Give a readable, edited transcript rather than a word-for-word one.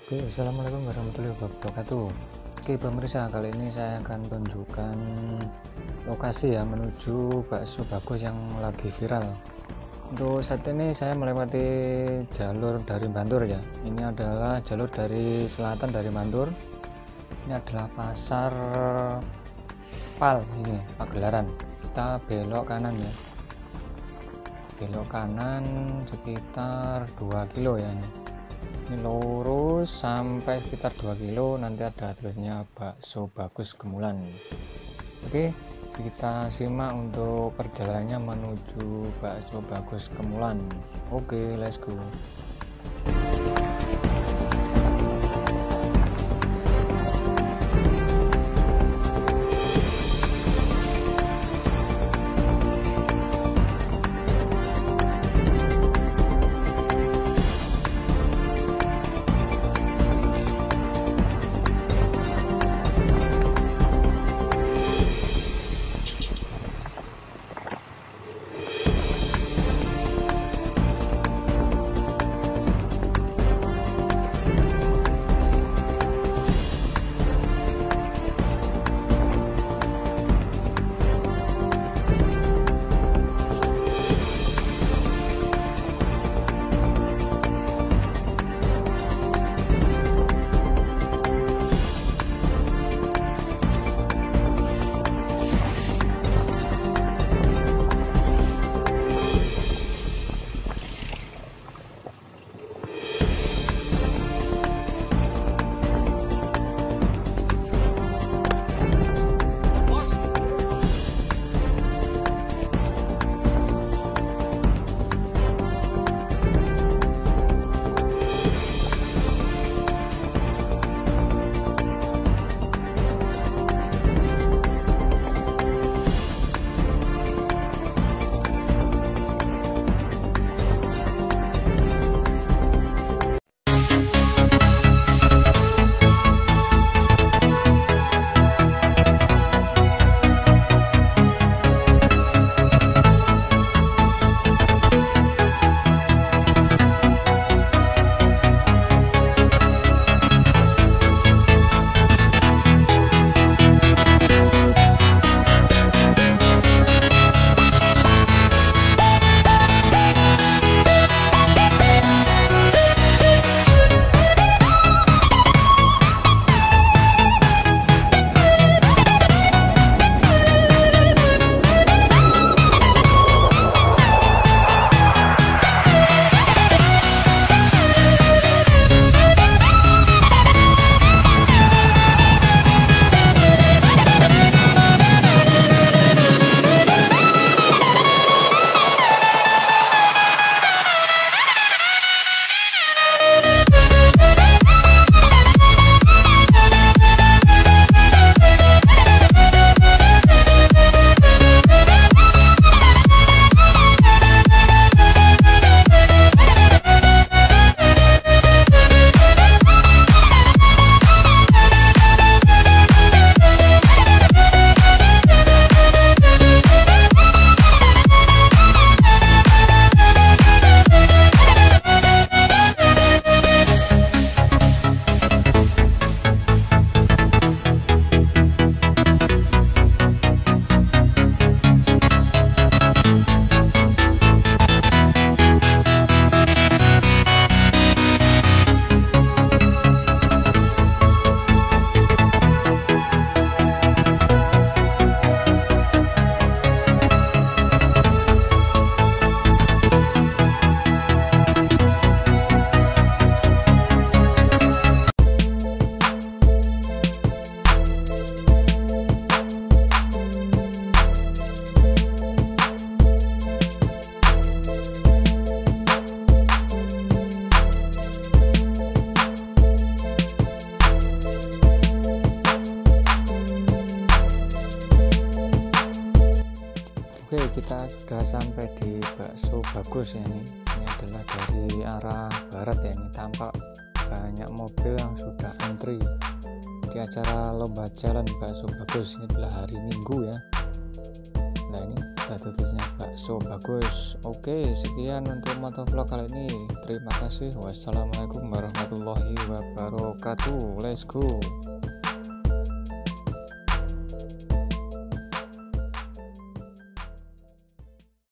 Oke, assalamualaikum warahmatullahi wabarakatuh. Oke pemirsa, kali ini saya akan tunjukkan lokasi ya menuju bakso bagus yang lagi viral. Untuk saat ini saya melewati jalur dari Bantur ya. Ini adalah jalur dari selatan dari Bantur. Ini adalah pasar Pal, ini Pagelaran. Kita belok kanan ya. Belok kanan sekitar 2 kilo ya ini. Ini lurus sampai sekitar 2 kilo, nanti ada tulisnya Bakso Bagus Gemulan. Oke, kita simak untuk perjalanannya menuju Bakso Bagus Gemulan. Oke, let's go. Oke, kita sudah sampai di Bakso Bagus ya ini adalah dari arah barat ya. Ini tampak banyak mobil yang sudah antri di acara lomba jalan Bakso Bagus. Ini adalah hari Minggu ya. Nah ini ada tulisnya Bakso Bagus. Oke, sekian untuk motovlog kali ini. Terima kasih. Wassalamualaikum warahmatullahi wabarakatuh. wabarakatuh. Let's go.